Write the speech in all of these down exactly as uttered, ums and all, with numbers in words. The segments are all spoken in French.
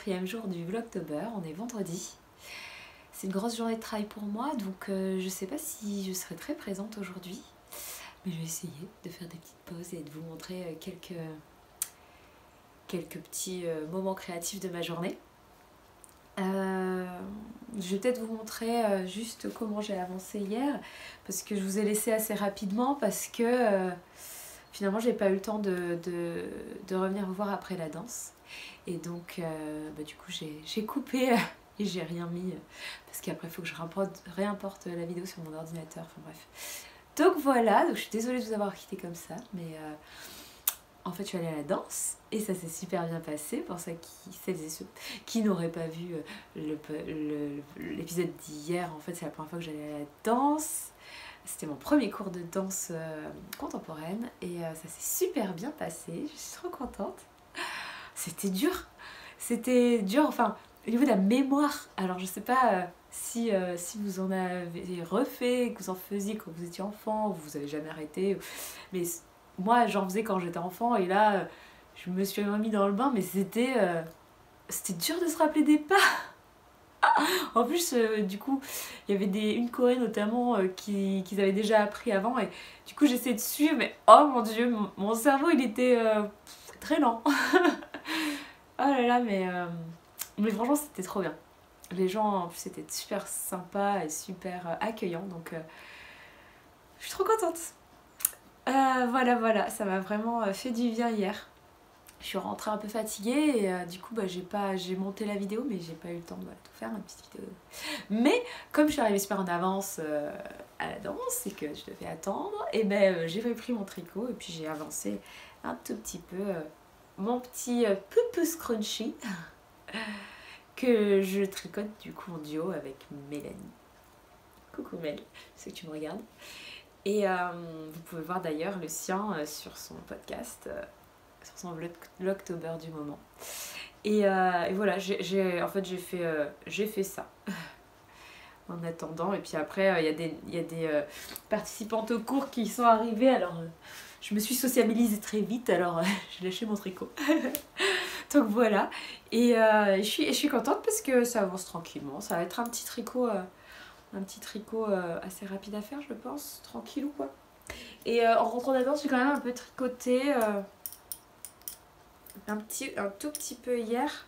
quatrième jour du Vlogtober, on est vendredi. C'est une grosse journée de travail pour moi, donc euh, je sais pas si je serai très présente aujourd'hui. Mais je vais essayer de faire des petites pauses et de vous montrer quelques, quelques petits euh, moments créatifs de ma journée. Euh, je vais peut-être vous montrer euh, juste comment j'ai avancé hier, parce que je vous ai laissé assez rapidement, parce que euh, finalement j'ai pas eu le temps de, de, de revenir vous voir après la danse. Et donc euh, bah, du coup j'ai coupé euh, et j'ai rien mis, euh, parce qu'après il faut que je réimporte, réimporte la vidéo sur mon ordinateur, enfin bref. Donc voilà, donc je suis désolée de vous avoir quitté comme ça, mais euh, en fait je suis allée à la danse et ça s'est super bien passé. Pour ceux qui, celles et ceux qui n'auraient pas vu l'épisode d'hier, en fait c'est la première fois que j'allais à la danse. C'était mon premier cours de danse euh, contemporaine et euh, ça s'est super bien passé, je suis trop contente. C'était dur, c'était dur, enfin au niveau de la mémoire, alors je sais pas... Euh, Si, euh, si vous en avez refait, que vous en faisiez quand vous étiez enfant, ou vous avez jamais arrêté. Mais moi, j'en faisais quand j'étais enfant, et là, je me suis remis dans le bain, mais c'était euh, c'était dur de se rappeler des pas. En plus, euh, du coup, il y avait des, une choré notamment euh, qu'ils qui avaient déjà appris avant, et du coup, j'essayais de suivre, mais oh mon dieu, mon, mon cerveau, il était euh, très lent. Oh là là, mais, euh, mais franchement, c'était trop bien. Les gens en plus étaient super sympas et super euh, accueillants, donc euh, je suis trop contente. Euh, voilà, voilà, ça m'a vraiment euh, fait du bien hier. Je suis rentrée un peu fatiguée et euh, du coup bah, j'ai pas, j'ai monté la vidéo, mais j'ai pas eu le temps de voilà, tout faire, ma petite vidéo. Mais comme je suis arrivée super en avance euh, à la danse et que je devais attendre, et ben euh, j'ai repris mon tricot et puis j'ai avancé un tout petit peu euh, mon petit euh, peu scrunchy. Que je tricote du coup en duo avec Mélanie. Coucou Mel, je sais que tu me regardes. Et euh, vous pouvez voir d'ailleurs le sien euh, sur son podcast, euh, sur son Vlogtober du moment. Et, euh, et voilà, j'ai en fait j'ai fait, euh, j'ai fait ça en attendant. Et puis après, il euh, y a des, y a des euh, participantes au cours qui sont arrivées. Alors euh, je me suis sociabilisée très vite, alors euh, j'ai lâché mon tricot. Donc voilà, et euh, je, suis, je suis contente parce que ça avance tranquillement. Ça va être un petit tricot, euh, un petit tricot euh, assez rapide à faire, je pense, tranquille ou quoi. Et euh, en rentrant dedans, j'ai quand même un peu tricoté euh, un, petit, un tout petit peu hier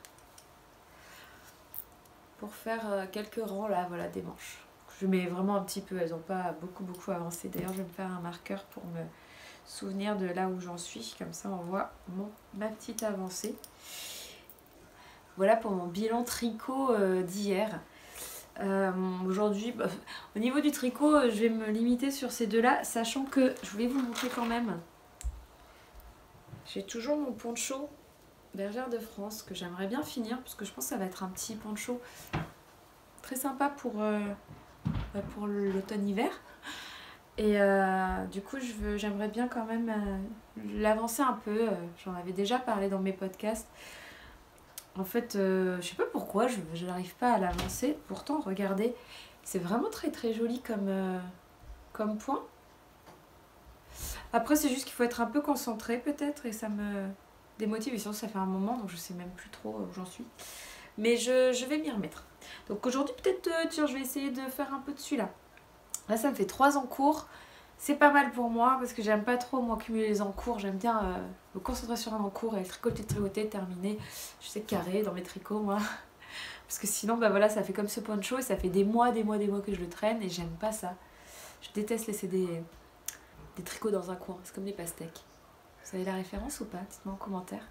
pour faire euh, quelques rangs là, voilà, des manches. Je mets vraiment un petit peu, elles n'ont pas beaucoup beaucoup avancé. D'ailleurs, je vais me faire un marqueur pour me souvenir de là où j'en suis, comme ça on voit mon, ma petite avancée. Voilà pour mon bilan tricot euh, d'hier. Euh, Aujourd'hui, bah, au niveau du tricot, je vais me limiter sur ces deux-là, sachant que je voulais vous montrer quand même. J'ai toujours mon poncho Bergère de France que j'aimerais bien finir, parce que je pense que ça va être un petit poncho très sympa pour, euh, pour l'automne-hiver. Et euh, du coup, j'aimerais bien quand même euh, l'avancer un peu. J'en avais déjà parlé dans mes podcasts. En fait, euh, je sais pas pourquoi, je n'arrive pas à l'avancer. Pourtant, regardez, c'est vraiment très très joli comme, euh, comme point. Après, c'est juste qu'il faut être un peu concentré peut-être, et ça me démotive. Et sinon, ça fait un moment, donc je sais même plus trop où j'en suis. Mais je, je vais m'y remettre. Donc aujourd'hui, peut-être, euh, tiens, je vais essayer de faire un peu de celui-là. Là, ça me fait trois encours. C'est pas mal pour moi parce que j'aime pas trop m'accumuler les encours. J'aime bien euh, me concentrer sur un encours et le tricoter, tricoter, terminer. Je sais carré dans mes tricots, moi. Parce que sinon, bah voilà, ça fait comme ce poncho et ça fait des mois, des mois, des mois que je le traîne et j'aime pas ça. Je déteste laisser des, des tricots dans un coin. C'est comme des pastèques. Vous avez la référence ou pas? Dites-moi en commentaire.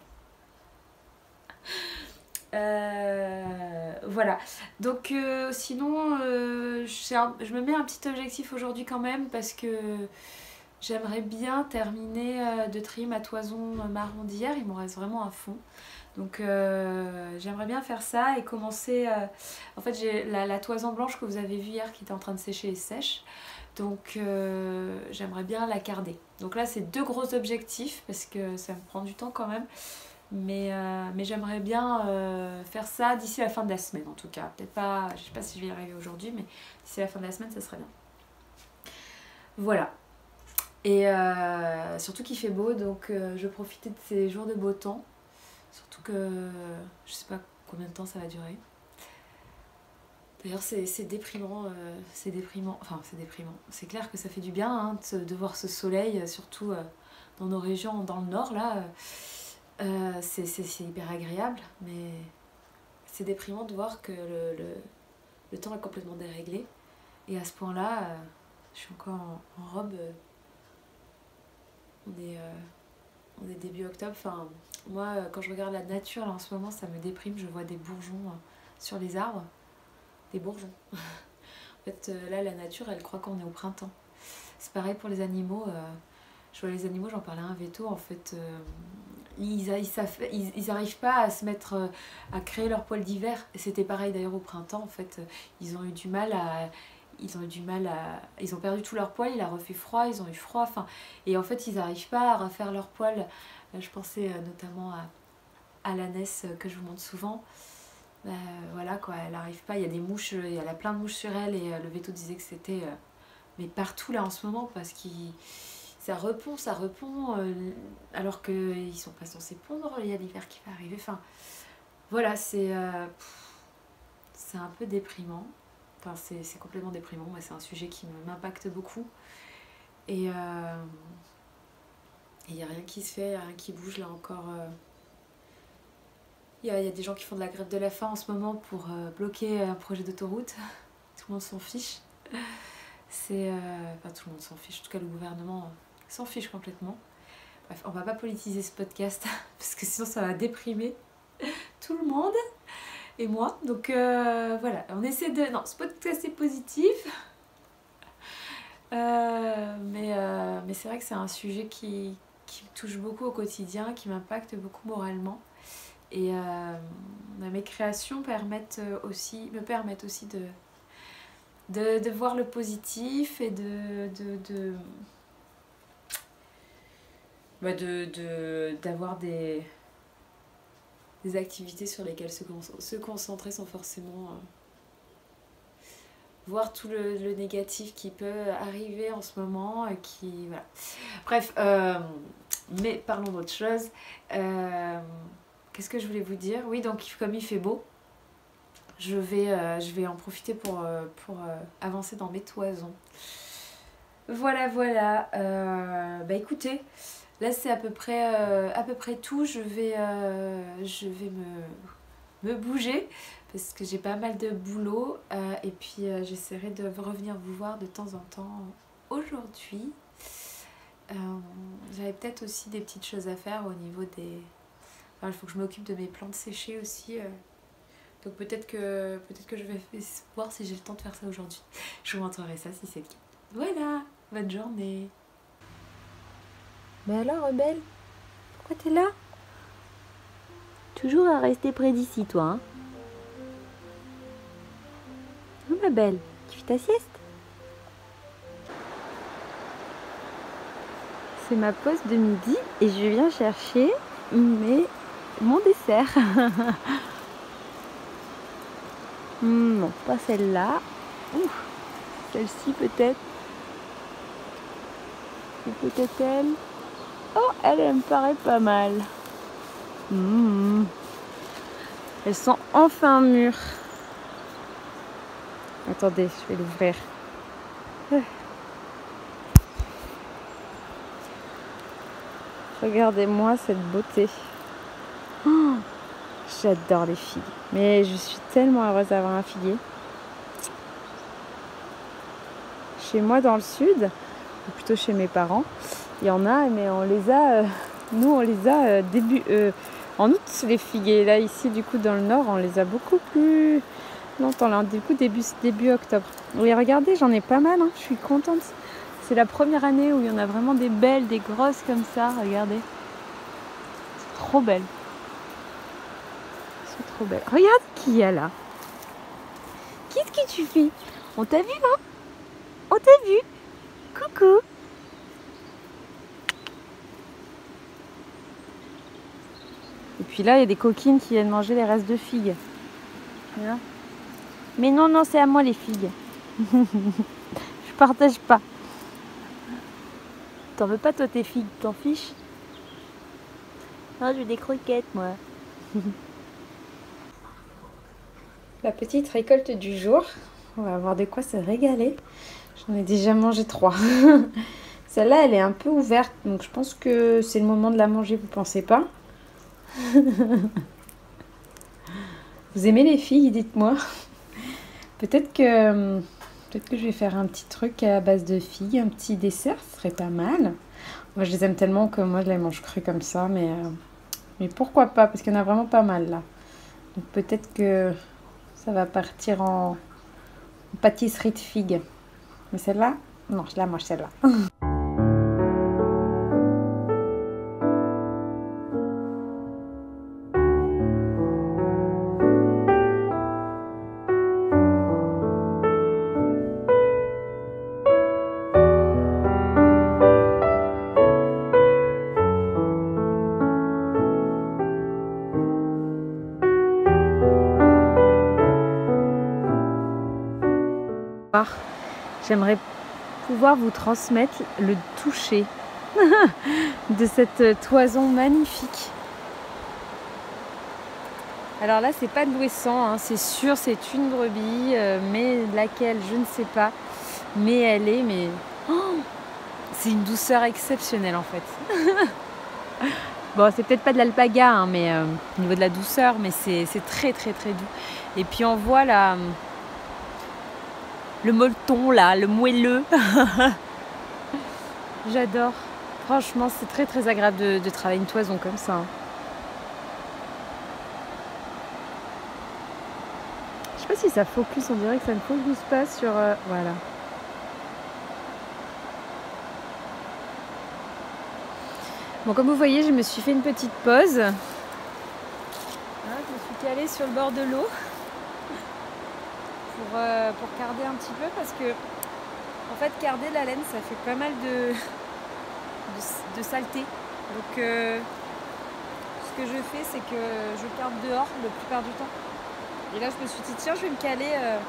Euh, voilà, donc euh, sinon euh, un, je me mets un petit objectif aujourd'hui quand même parce que j'aimerais bien terminer euh, de trier ma toison marron d'hier. Il m'en reste vraiment à fond, donc euh, j'aimerais bien faire ça et commencer euh, en fait j'ai la, la toison blanche que vous avez vue hier qui était en train de sécher et sèche, donc euh, j'aimerais bien la carder. Donc là c'est deux gros objectifs parce que ça me prend du temps quand même. Mais, euh, mais j'aimerais bien euh, faire ça d'ici la fin de la semaine en tout cas. Peut-être pas, je sais pas si je vais y arriver aujourd'hui, mais d'ici la fin de la semaine, ça serait bien. Voilà. Et euh, surtout qu'il fait beau, donc euh, je profitais de ces jours de beau temps. Surtout que je sais pas combien de temps ça va durer. D'ailleurs c'est déprimant, euh, c'est déprimant, enfin c'est déprimant. C'est clair que ça fait du bien hein, de, de voir ce soleil, surtout euh, dans nos régions, dans le nord là. Euh, c'est hyper agréable, mais c'est déprimant de voir que le, le, le temps est complètement déréglé. Et à ce point-là, euh, je suis encore en, en robe. Euh, on, est, euh, on est début octobre. Enfin, moi, quand je regarde la nature là, en ce moment, ça me déprime. Je vois des bourgeons euh, sur les arbres. Des bourgeons. En fait, euh, là, la nature, elle croit qu'on est au printemps. C'est pareil pour les animaux. Euh, je vois les animaux, j'en parlais à un veto. En fait, euh, ils, ils, savent, ils, ils arrivent pas à se mettre, euh, à créer leur poil d'hiver. C'était pareil d'ailleurs au printemps. En fait, euh, ils ont eu du mal à... Ils ont eu du mal à... Ils ont perdu tout leur poil, il a refait froid, ils ont eu froid. Enfin, et en fait, ils n'arrivent pas à refaire leur poil. Je pensais euh, notamment à, à l'ânesse euh, que je vous montre souvent. Euh, voilà quoi, elle n'arrive pas, il y a des mouches, il y a plein de mouches sur elle et euh, le veto disait que c'était euh, mais partout là en ce moment parce que ça repond, ça repond euh, alors qu'ils sont pas censés pondre, il y a l'hiver qui va arriver, enfin voilà, c'est euh, c'est un peu déprimant, enfin c'est complètement déprimant, moi c'est un sujet qui m'impacte beaucoup et il euh, n'y a rien qui se fait, il n'y a rien qui bouge là encore. Euh, Il y, a, il y a des gens qui font de la grève de la faim en ce moment pour euh, bloquer un projet d'autoroute. Tout le monde s'en fiche. C'est, euh, enfin, tout le monde s'en fiche. En tout cas, le gouvernement euh, s'en fiche complètement. Bref, on va pas politiser ce podcast parce que sinon ça va déprimer tout le monde et moi. Donc euh, voilà, on essaie de... Non, ce podcast est positif. Euh, mais euh, mais c'est vrai que c'est un sujet qui, qui me touche beaucoup au quotidien, qui m'impacte beaucoup moralement. Et euh, mes créations permettent aussi, me permettent aussi de, de, de voir le positif et de, de, de, bah de, de, d'avoir des, des activités sur lesquelles se, se concentrer sans forcément euh, voir tout le, le négatif qui peut arriver en ce moment. Et qui, voilà. Bref, euh, mais parlons d'autre chose. Euh, Qu'est-ce que je voulais vous dire? Oui, donc comme il fait beau, je vais, euh, je vais en profiter pour, euh, pour euh, avancer dans mes toisons. Voilà, voilà. Euh, bah écoutez, là c'est à peu près, euh, à peu près tout. Je vais, euh, je vais me, me bouger parce que j'ai pas mal de boulot. Euh, et puis euh, j'essaierai de revenir vous voir de temps en temps aujourd'hui. Euh, J'avais peut-être aussi des petites choses à faire au niveau des... Enfin, il faut que je m'occupe de mes plantes séchées aussi. Euh. Donc peut-être que, peut-être que je vais voir si j'ai le temps de faire ça aujourd'hui. Je vous montrerai ça si c'est le cas. Voilà, bonne journée. Mais alors, Rebelle, pourquoi t'es là? Toujours à rester près d'ici, toi, hein? Oh, ma belle, tu fais ta sieste? C'est ma pause de midi et je viens chercher mes... mon dessert. hmm, non, pas celle-là. Celle-ci peut-être. Ou peut-être elle. Oh, elle, elle me paraît pas mal. Mmh. Elles sont enfin mûres. Attendez, je vais l'ouvrir. Regardez-moi cette beauté. Oh, j'adore les figues. Mais je suis tellement heureuse d'avoir un figuier. Chez moi dans le sud, ou plutôt chez mes parents, il y en a, mais on les a... Euh, nous, on les a euh, début... Euh, en août, les figuiers. Là, ici, du coup, dans le nord, on les a beaucoup plus longtemps. Là, du coup, début, début octobre. Oui, regardez, j'en ai pas mal. Hein. Je suis contente. C'est la première année où il y en a vraiment des belles, des grosses comme ça. Regardez. C'est trop belle. C'est trop belle. Regarde qui il y a là. Qu'est-ce que tu fais? On t'a vu, hein? On t'a vu. Coucou. Et puis là, il y a des coquines qui viennent manger les restes de figues. Voilà. Mais non, non, c'est à moi les figues. Je partage pas. T'en veux pas toi tes figues, t'en fiches? Non, je veux des croquettes moi. La petite récolte du jour. On va avoir de quoi se régaler. J'en ai déjà mangé trois. Celle-là, elle est un peu ouverte, donc je pense que c'est le moment de la manger, vous pensez pas? Vous aimez les figues, dites-moi. Peut-être que, peut-être que je vais faire un petit truc à base de figues, un petit dessert, ce serait pas mal. Moi, je les aime tellement que moi, je les mange crues comme ça, mais, euh, mais pourquoi pas, parce qu'il y en a vraiment pas mal là. Donc peut-être que ça va partir en, en pâtisserie de figues. Mais celle-là, non, je la mange celle-là. J'aimerais pouvoir vous transmettre le toucher de cette toison magnifique. Alors là, c'est pas de l'ouessant, hein, c'est sûr, c'est une brebis, euh, mais laquelle, je ne sais pas. Mais elle est, mais oh, c'est une douceur exceptionnelle en fait. Bon, c'est peut-être pas de l'alpaga, hein, mais euh, au niveau de la douceur, mais c'est très très très doux. Et puis on voit la le molleton là, le moelleux. J'adore. Franchement, c'est très très agréable de, de travailler une toison comme ça. Je sais pas si ça focus, on dirait que ça ne focus pas sur... Euh, voilà. Bon, comme vous voyez, je me suis fait une petite pause. Voilà, je me suis calée sur le bord de l'eau. Pour, euh, pour carder un petit peu parce que en fait carder la laine ça fait pas mal de, de, de saleté, donc euh, ce que je fais c'est que je carde dehors la plupart du temps et là je me suis dit tiens je vais me caler euh,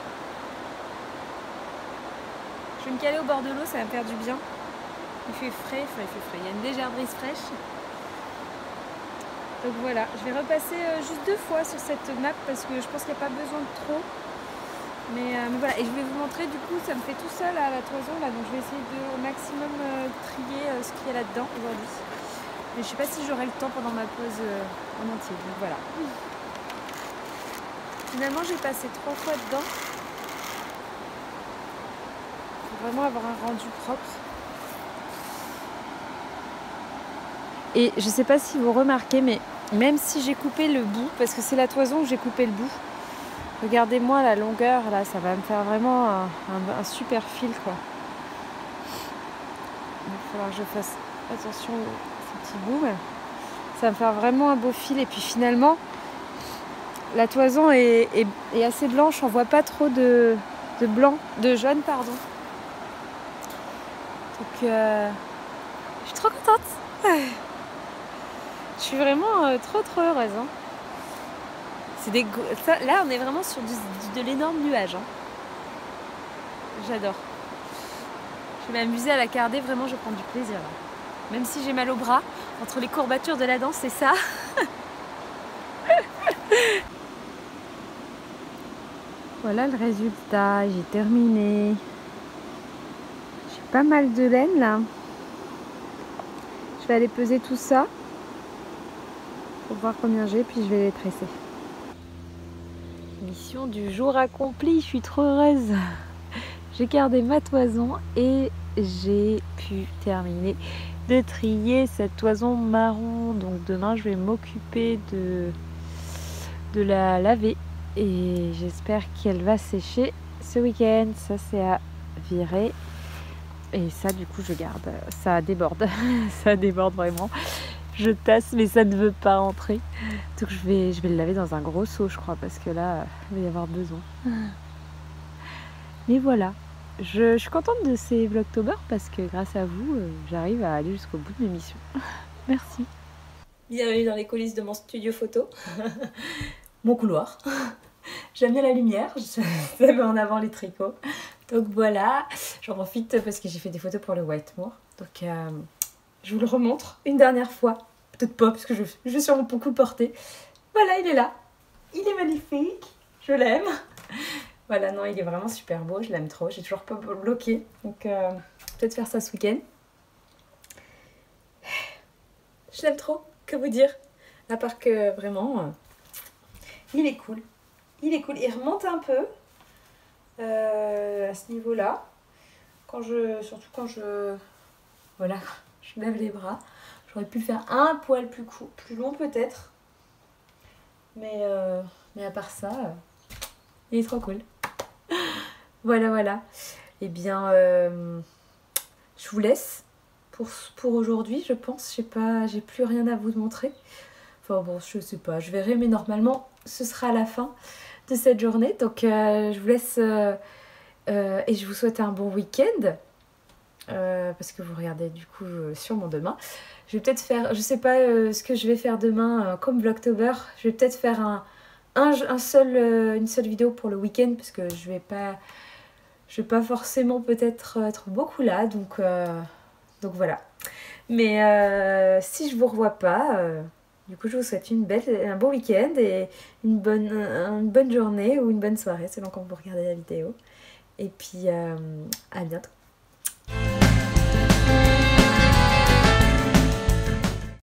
je vais me caler au bord de l'eau, ça va me faire du bien, il fait frais, enfin il fait frais, il y a une légère brise fraîche, donc voilà, je vais repasser euh, juste deux fois sur cette nappe parce que je pense qu'il n'y a pas besoin de trop. Mais, euh, mais voilà, et je vais vous montrer, du coup, ça me fait tout seul à la toison, là, donc je vais essayer de au maximum euh, trier euh, ce qu'il y a là-dedans aujourd'hui. Mais je sais pas si j'aurai le temps pendant ma pause euh, en entier, donc voilà. Finalement, j'ai passé trois fois dedans. Pour vraiment avoir un rendu propre. Et je sais pas si vous remarquez, mais même si j'ai coupé le bout, parce que c'est la toison où j'ai coupé le bout, regardez-moi la longueur, là, ça va me faire vraiment un, un, un super fil, quoi. Il va falloir que je fasse attention à ces petits bouts. Ça va me faire vraiment un beau fil. Et puis finalement, la toison est, est, est assez blanche. On voit pas trop de, de blanc, de jaune, pardon. Donc, euh, je suis trop contente. Je suis vraiment euh, trop, trop heureuse. Hein. C'est des ça, là, on est vraiment sur du, du, de l'énorme nuage. Hein. J'adore. Je vais m'amuser à la carder. Vraiment, je prends du plaisir. Là. Même si j'ai mal au bras, entre les courbatures de la danse, c'est ça. Voilà le résultat. J'ai terminé. J'ai pas mal de laine là. Je vais aller peser tout ça pour voir combien j'ai, puis je vais les tresser. Mission du jour accomplie, je suis trop heureuse. J'ai gardé ma toison et j'ai pu terminer de trier cette toison marron. Donc demain je vais m'occuper de, de la laver et j'espère qu'elle va sécher ce week-end. Ça c'est à virer et ça du coup je garde, ça déborde, ça déborde vraiment. Je tasse mais ça ne veut pas entrer. Donc je vais, je vais le laver dans un gros seau je crois parce que là il va y avoir besoin. Mais voilà, je, je suis contente de ces Vlogtober parce que grâce à vous euh, j'arrive à aller jusqu'au bout de mes missions. Merci. Bienvenue dans les coulisses de mon studio photo. Mon couloir. J'aime bien la lumière, ça met en avant les tricots. Donc voilà, j'en profite parce que j'ai fait des photos pour le Whitemoor. Donc euh, je vous le remontre une dernière fois. Peut-être pas parce que je, je vais sûrement beaucoup le porter. Voilà, il est là. Il est magnifique. Je l'aime. Voilà, non, il est vraiment super beau. Je l'aime trop. J'ai toujours pas bloqué. Donc, euh, peut-être faire ça ce week-end. Je l'aime trop. Que vous dire? À part que vraiment, euh, il est cool. Il est cool. Il remonte un peu euh, à ce niveau-là. Quand je, surtout quand je, voilà, je lève les bras. J'aurais pu le faire un poil plus, court, plus long peut-être. Mais, euh, mais à part ça, euh, il est trop cool. Voilà, voilà. Eh bien, euh, je vous laisse pour, pour aujourd'hui, je pense. Je sais pas, j'ai plus rien à vous montrer. Enfin bon, je sais pas, je verrai, mais normalement, ce sera la fin de cette journée. Donc, euh, je vous laisse euh, euh, et je vous souhaite un bon week-end. Euh, parce que vous regardez du coup euh, sûrement demain. Je vais peut-être faire, je sais pas euh, ce que je vais faire demain euh, comme Vlogtober. Je vais peut-être faire un, un, un seul, euh, une seule vidéo pour le week-end parce que je vais pas, je vais pas forcément peut-être être beaucoup là. Donc, euh, donc voilà. Mais euh, si je vous revois pas, euh, du coup je vous souhaite une belle, un beau week-end et une bonne, une bonne journée ou une bonne soirée selon quand vous regardez la vidéo. Et puis euh, à bientôt.